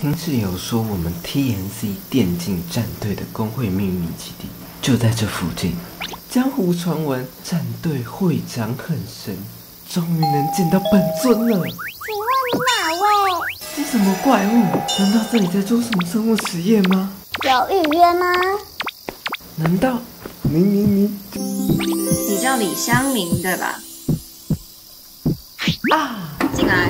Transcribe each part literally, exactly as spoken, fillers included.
听室友说，我们 T N C 电竞战队的工会秘密基地就在这附近。江湖传闻，战队会长很神，终于能见到本尊了。请问你哪位？ 这什么怪物？难道这里在做什么生物实验吗？ 有预约吗？ 难道你你你？ 你叫李香明对吧？ 啊！ 进来。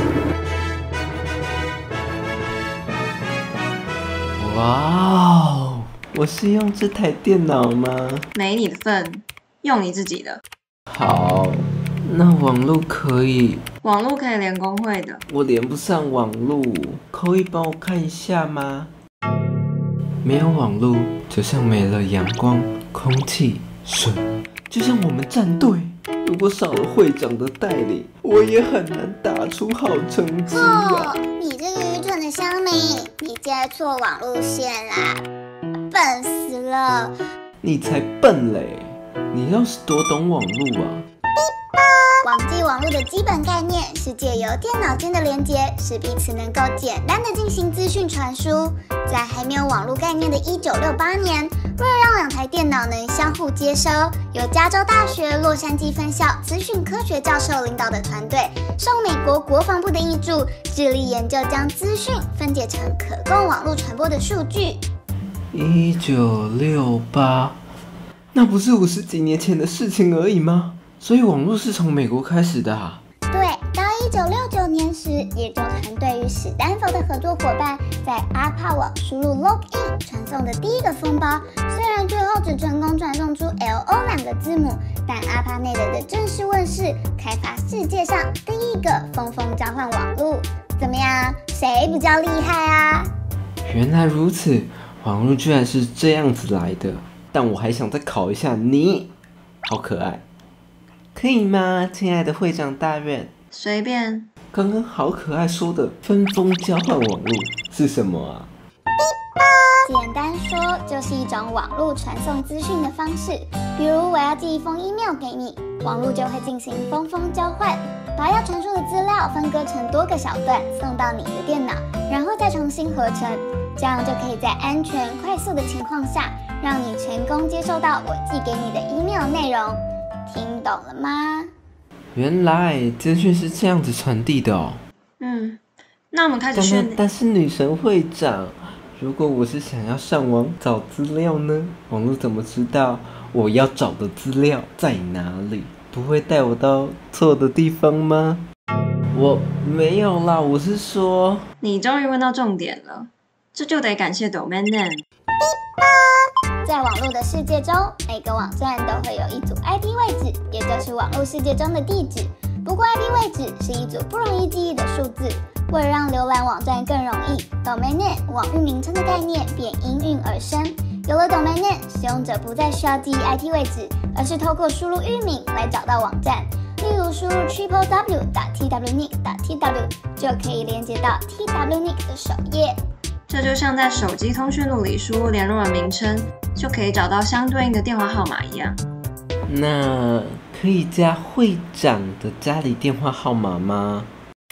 哇哦！我是用这台电脑吗？ 没你的份，用你自己的。 好，那网路可以？ 网路可以连工会的。 我连不上网路，可以帮我看一下吗？没有网路，就像没了阳光、空气、水，就像我们战队，如果少了会长的带领，我也很难打出好成绩啊！ 哦，你这个愚蠢的乡民，你接错网路线啦，笨死了！ 你才笨嘞！你要是多懂网路啊！ 网际网络的基本概念是借由电脑间的连接，使彼此能够简单的进行资讯传输。在还没有网络概念的一九六八年，为了让两台电脑能相互接收，由加州大学洛杉矶分校资讯科学教授领导的团队，受美国国防部的挹注，致力研究将资讯分解成可供网络传播的数据。 一九六八，那不是五十几年前的事情而已吗？所以网络是从美国开始的啊。 对，到一九六九年时，研究团队与史丹佛的合作伙伴在 A P A 网输入 login 传送的第一个封包，虽然最后只成功传送出 L O 两个字母，但 A P A Net 的正式问世，开发世界上第一个封封交换网路。怎么样，谁比较厉害啊？ 原来如此，网络居然是这样子来的。但我还想再考一下你，好可爱。可以吗，亲爱的会长大人？ 随便。 刚刚好可爱说的分封交换网络是什么啊？ 简单说，就是一种网络传送资讯的方式。比如我要寄一封 email 给你，网络就会进行封封交换，把要传输的资料分割成多个小段，送到你的电脑，然后再重新合成，这样就可以在安全快速的情况下，让你成功接收到我寄给你的 email 内容。听懂了吗？ 原来资讯是这样子传递的哦。 嗯，那我们开始训练。 但是女神会长，如果我是想要上网找资料呢？网络怎么知道我要找的资料在哪里？不会带我到错的地方吗？我没有啦，我是说…… 你终于问到重点了，这就得感谢 domain name。 在网络的世界中，每个网站都会有一组 I P 位置，也就是网络世界中的地址。不过 I P 位置是一组不容易记忆的数字，为了让浏览网站更容易 ，domain name 网域名称的概念便应运而生。有了 domain name， 使用者不再需要记忆 I P 位置，而是透过输入域名来找到网站。例如输入 triple w dot t w n i c dot t w 就可以连接到 T W N I C 的首页。 这就像在手机通讯录里输入联络人名称，就可以找到相对应的电话号码一样。 那可以加会长的家里电话号码吗？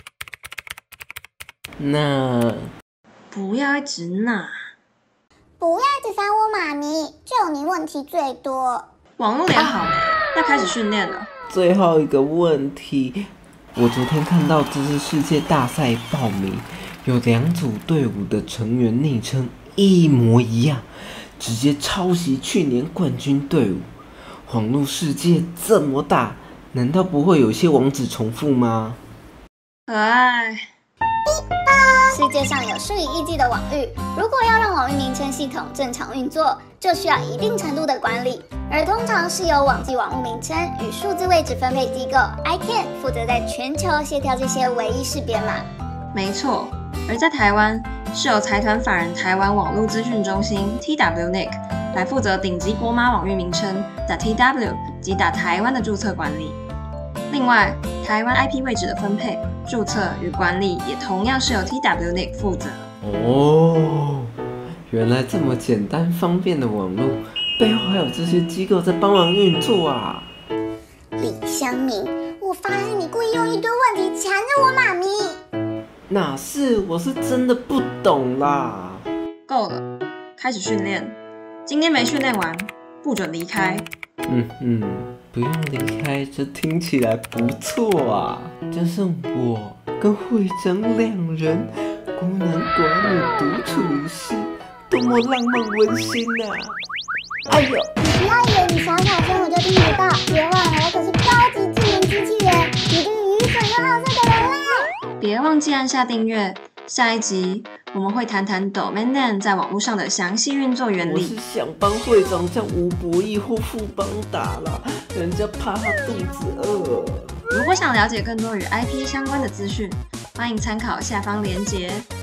那不要一直拿， 不要一直烦我妈咪，就你问题最多。 网络连好没？要开始训练了。 最后一个问题，我昨天看到知识世界大赛报名。有两组队伍的成员昵称一模一样，直接抄袭去年冠军队伍。网络世界这么大，难道不会有些网址重复吗？ 可爱。 世界上有数以亿计的网域，如果要让网域名称系统正常运作，就需要一定程度的管理，而通常是由网际网络名称与数字位置分配机构 I C A N 负责在全球协调这些唯一识别码。 没错。而在台湾，是由财团法人台湾网络资讯中心 T W N I C 来负责顶级国码网域名称 .tw 及打台湾的注册管理。另外，台湾 I P 位置的分配、注册与管理也同样是由 T W N I C 负责。 哦，原来这么简单方便的网络，背后还有这些机构在帮忙运作啊！ 李香明，我发现你故意用一堆问题缠着我妈咪。 哪是，我是真的不懂啦。 够了，开始训练。今天没训练完，不准离开。 嗯嗯，不用离开，这听起来不错啊。就剩我跟会长两人，孤男寡女独处一室，多么浪漫温馨啊！哎呦！ 你不要以为你小小声我就听得到，别忘了我可是高级智能机器人，你这个愚蠢又好色的人类！ 别忘记按下订阅，下一集我们会谈谈 Domain Name 在网络上的详细运作原理。 我是想帮会长将吴博义或富邦打了，人家怕他肚子饿。 如果想了解更多与 I P 相关的资讯，欢迎参考下方连结。